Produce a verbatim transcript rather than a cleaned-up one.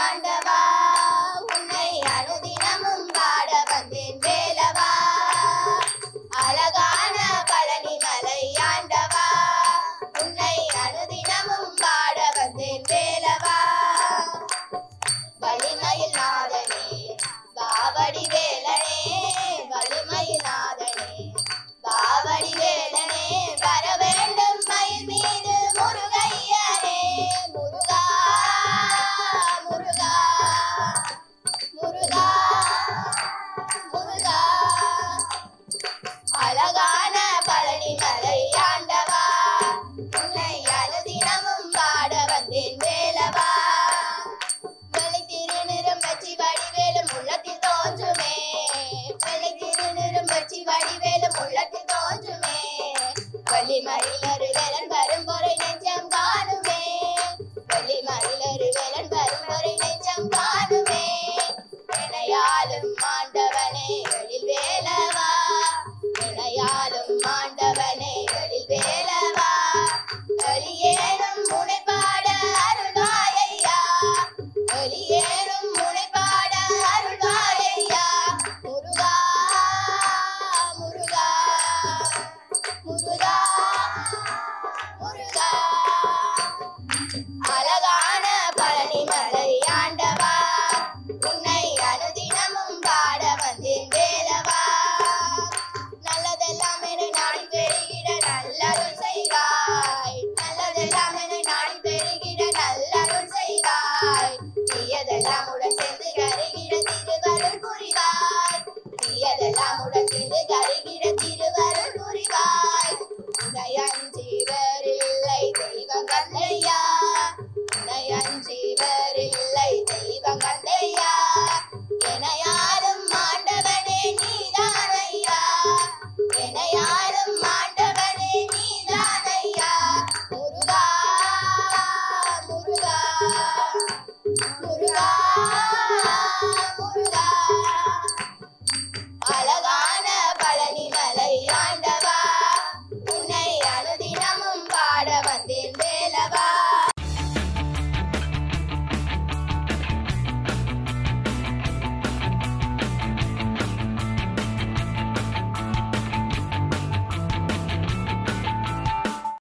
ஆண்டவா உன்னை அனுதினமும் பாட வந்தேன் வேலவா அழகான பழனி மலை ஆண்டவா உன்னை அனுதினமும் பாட வந்தேன் வேலவா வலிமையில் நாதனே பாவடி வேலனே வலிமையில் நாதனே பாவடி வேலனே வர வேண்டும் மயில் மீது முருகையனே முருகா முருகா முருகா முருகா அழகான பழனி மலை ஆண்டவா உன்னை அனுதினமும் பாட வந்தேன் வேலவா வெள்ளை திருநிறம் வச்சி வடிவேலும் உள்ளத்தில் தோன்றுமே வெள்ளை திருநிறம் வச்சி வடிவேலும் உள்ளத்தில் தோன்றுமே வள்ளிமயில் ஒரு வேலன் வரும் பொறை நெஞ்சம் காணுமே வள்ளிமயில் ஒரு வேலன் வரும் பொறை நெஞ்சம் காணுமே இணையாலும் ஆண்டவனே எழில் வேலவா இணையாலும் ஆண்டவனே எழில் வேலவா எளியேனும் முனைப்பாட அருள்வாயையா எளியேனும் முனைப்பாட அருள்வாயையா முருகா முருகா முருகா முருகா அழகான பழனி மலை ஆண்டவா உன்னை அனுதினமும் பாட வந்தேன் வேலவா நல்லதெல்லாம் என்னை நாடி பெருகிட நல்லருள் செய்வாய் நல்லதெல்லாம் என்னை நாடி பெருகிட நல்லருள் செய்வாய் தீயதெல்லாம் உடன் சேர்ந்து கருகிட திருவருள் புரிவாய் தீயதெல்லாம் உடன் சேர்ந்து கருகிட திருவருள் புரிவாய் உன்னை அஞ்சிவரில்லை தெய்வம் கந்தையா உன்னை அஞ்சிவரில்லை தெய்வம் கந்தையா எனையாரும் ஆண்டவனே நீதானையா எனையாரும் ஆண்டவனே நீதானையா முருகா முருகா முருகா முருகா அழகான பழனி மலை ஆண்டவா உன்னை அனுதினமும் பாட வந்தேன்